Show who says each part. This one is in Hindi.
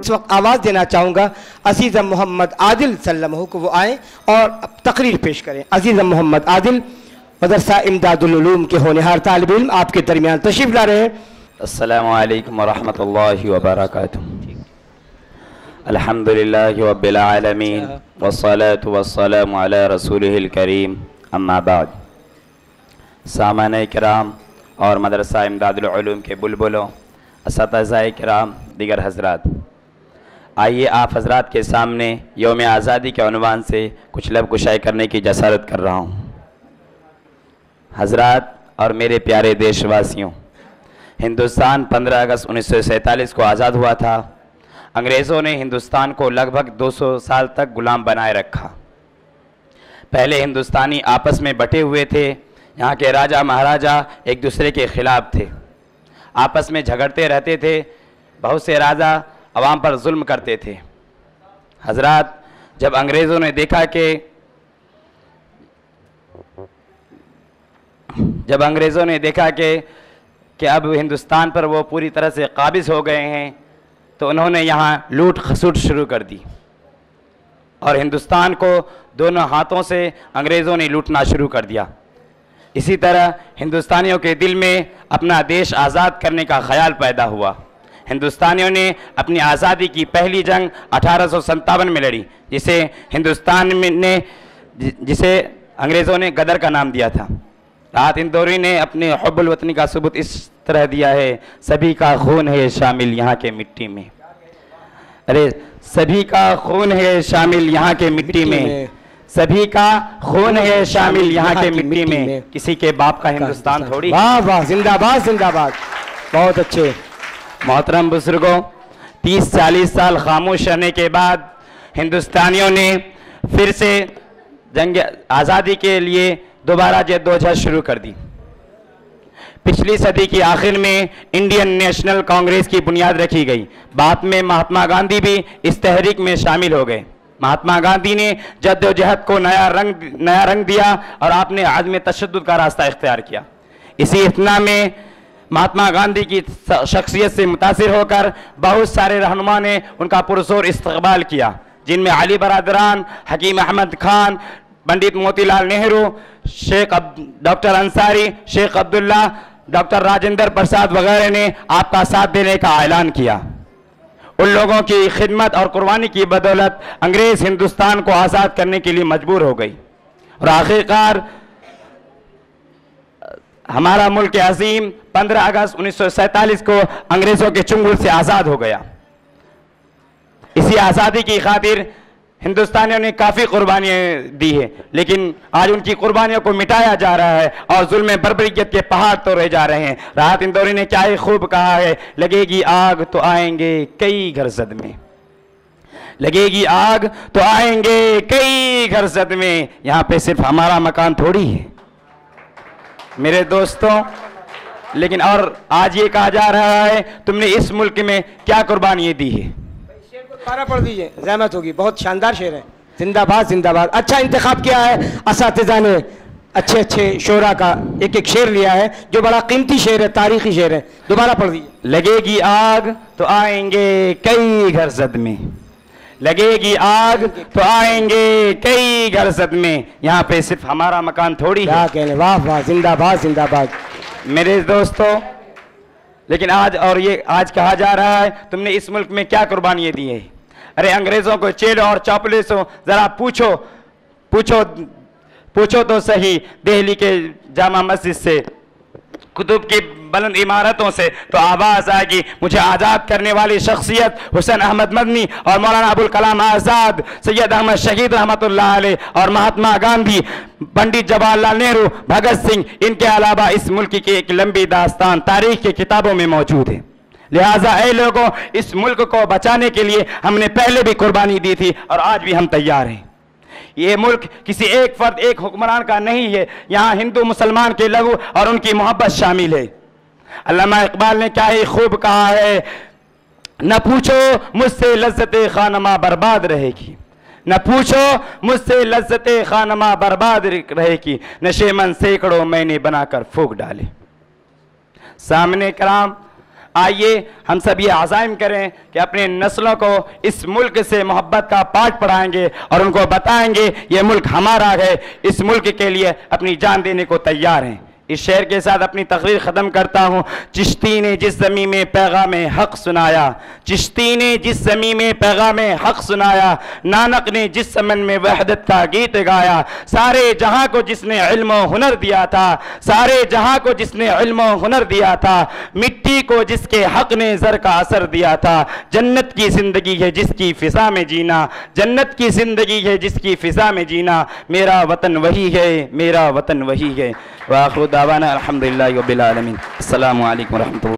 Speaker 1: इस वक्त आवाज़ देना चाहूँगा अज़ीज़ मोहम्मद आदिल सल्लल्लाहु को, वो आएँ और तकरीर पेश करें। अज़ीज़ मोहम्मद आदिल मदरसा इमदादुल उलूम के होनहार तालिब इल्म आपके दरमियान तशरीफ़ ला रहे हैं।
Speaker 2: अस्सलामु अलैकुम वरहमतुल्लाहि वबरकातुहू। अल्हम्दुलिल्लाहि रब्बिल आलमीन वस्सलातु वस्सलामु अला रसूलिहिल करीम, अम्मा बाद। सामाने किराम और मदरसा इमदादुल उलूम के बुलबुलों, असातिज़ाए किराम, दीगर हज़रात, आइए आप हज़रात के सामने यौम आज़ादी के उन्वान से कुछ लब कुशाई करने की जसारत कर रहा हूँ। हज़रात और मेरे प्यारे देशवासियों, हिंदुस्तान 15 अगस्त 1947 को आज़ाद हुआ था। अंग्रेज़ों ने हिंदुस्तान को लगभग 200 साल तक गुलाम बनाए रखा। पहले हिंदुस्तानी आपस में बटे हुए थे। यहाँ के राजा महाराजा एक दूसरे के ख़िलाफ़ थे, आपस में झगड़ते रहते थे। बहुत से राजा अवाम पर जुल्म करते थे। हज़रात, जब अंग्रेज़ों ने देखा कि अब हिंदुस्तान पर वो पूरी तरह से काबिज़ हो गए हैं, तो उन्होंने यहाँ लूट खसूट शुरू कर दी और हिंदुस्तान को दोनों हाथों से अंग्रेज़ों ने लूटना शुरू कर दिया। इसी तरह हिंदुस्तानियों के दिल में अपना देश आज़ाद करने का ख्याल पैदा हुआ। हिंदुस्तानियों ने अपनी आज़ादी की पहली जंग 1857 में लड़ी, जिसे अंग्रेज़ों ने गदर का नाम दिया था। राहत इंदौरी ने अपने हुब्बुल वतनी का सबूत इस तरह दिया है, सभी का खून है शामिल यहाँ के मिट्टी में। अरे सभी का खून है शामिल यहाँ के मिट्टी में, सभी का खून है शामिल यहाँ के मिट्टी में, किसी के बाप का हिंदुस्तान थोड़ी।
Speaker 1: वाह वाह, जिंदाबाद जिंदाबाद, बहुत अच्छे।
Speaker 2: मोहतरम बुजुर्गों, 30-40 साल खामोश रहने के बाद हिंदुस्तानियों ने फिर से जंग आज़ादी के लिए दोबारा जद्दोजहद शुरू कर दी। पिछली सदी की आखिर में इंडियन नेशनल कांग्रेस की बुनियाद रखी गई। बाद में महात्मा गांधी भी इस तहरीक में शामिल हो गए। महात्मा गांधी ने जद्दोजहद को नया रंग दिया और आपने आज़म तशद्दुद का रास्ता इख्तियार किया। इसी इत्ना में महात्मा गांधी की शख्सियत से मुतासिर होकर बहुत सारे रहनुमा ने उनका पुरजोर इस्तकबाल किया, जिनमें अली बरादरान, हकीम अहमद खान, पंडित मोतीलाल नेहरू, शेख डॉक्टर अंसारी, शेख अब्दुल्ला, डॉक्टर राजेंद्र प्रसाद वगैरह ने आपका साथ देने का ऐलान किया। उन लोगों की खिदमत और कुर्बानी की बदौलत अंग्रेज हिंदुस्तान को आज़ाद करने के लिए मजबूर हो गई और आखिरकार हमारा मुल्क अजीम 15 अगस्त 1947 को अंग्रेजों के चंगुल से आज़ाद हो गया। इसी आज़ादी की खातिर हिंदुस्तानियों ने काफ़ी कुर्बानियाँ दी है, लेकिन आज उनकी कुर्बानियों को मिटाया जा रहा है और जुल्म बर्बरियत के पहाड़ तोड़े जा रहे हैं। राहत इंदौरी ने क्या ही खूब कहा है, लगेगी आग तो आएंगे कई घर जद में, लगेगी आग तो आएंगे कई घर जद में। यहाँ पे सिर्फ हमारा मकान थोड़ी है मेरे दोस्तों। लेकिन और आज ये कहा जा रहा है तुमने इस मुल्क में क्या कुर्बानियाँ दी है।
Speaker 1: दोबारा पढ़ दीजिए, ज़हमत होगी। बहुत शानदार शेर है, जिंदाबाद जिंदाबाद। अच्छा इंतखाब किया है असातिज़ा ने, अच्छे अच्छे शोरा का एक एक शेर लिया है जो बड़ा कीमती शेर है, तारीखी शेर है। दोबारा पढ़ दीजिए।
Speaker 2: लगेगी आग तो आएंगे कई घर जद में, लगेगी आग तो आएंगे कई घर जद में। यहाँ पे सिर्फ हमारा मकान थोड़ी है।
Speaker 1: कहने, वाह वाह, जिंदाबाद जिंदाबाद
Speaker 2: मेरे दोस्तों। लेकिन आज कहा जा रहा है तुमने इस मुल्क में क्या कुर्बानियाँ दी है। अरे अंग्रेजों को चेलो और चौपलिसों जरा पूछो तो सही, दिल्ली के जामा मस्जिद से, कुतुब की बुलंद इमारतों से तो आवाज़ आएगी मुझे आज़ाद करने वाली शख्सियत हुसैन अहमद मदनी और मौलाना अबुल कलाम आज़ाद, सैयद अहमद शहीद रहमतुल्लाह अलैह और महात्मा गांधी, पंडित जवाहरलाल नेहरू, भगत सिंह, इनके अलावा इस मुल्क की एक लंबी दास्तान तारीख की किताबों में मौजूद है। लिहाजा ऐ लोगों, इस मुल्क को बचाने के लिए हमने पहले भी कुर्बानी दी थी और आज भी हम तैयार हैं। ये मुल्क किसी एक फर्द एक हुक्मरान का नहीं है, यहाँ हिंदू मुसलमान के लहू और उनकी मोहब्बत शामिल है। अल्लामा इकबाल ने क्या ही खूब कहा है, न पूछो मुझसे लज्जते खानमा बर्बाद रहेगी, न पूछो मुझसे लज्जते खानमा बर्बाद रहेगी, नशेमन सैकड़ों मैंने बनाकर फूक डाले। सामने कराम, आइए हम सब ये आज़ाइम करें कि अपने नस्लों को इस मुल्क से मोहब्बत का पाठ पढ़ाएंगे और उनको बताएंगे ये मुल्क हमारा है, इस मुल्क के लिए अपनी जान देने को तैयार हैं। इस शेर के साथ अपनी तकरीर ख़त्म करता हूँ। चिश्ती ने जिस ज़मीं में पैगाम हक़ सुनाया, चिश्ती ने जिस ज़मीं में पैगाम हक़ सुनाया, नानक ने जिस समन में वहदत का गीत गाया, सारे जहाँ को जिसने इल्म व हुनर दिया था, सारे जहाँ को जिसने इल्म व हुनर दिया था, मिट्टी को जिसके हक़ ने ज़र का असर दिया था। जन्नत की ज़िंदगी है जिसकी फ़िज़ा में जीना, जन्नत की ज़िंदगी है जिसकी फ़िज़ा में जीना, मेरा वतन वही है, मेरा वतन वही है। वाखिर दावाना अल्हम्दुलिल्लाहि रब्बिल आलमीन। अस्सलामु अलैकुम व रहमतुल्लाह।